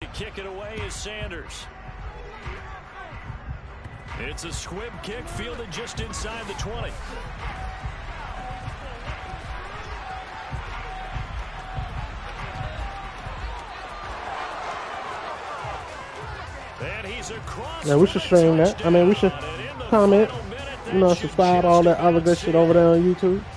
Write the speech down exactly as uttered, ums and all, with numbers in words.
Kick it away is Sanders. It's a squib kick fielded just inside the twenty. And he's across. Yeah, we should stream that. I mean, we should comment, you know, subscribe, all that other good shit over there on YouTube.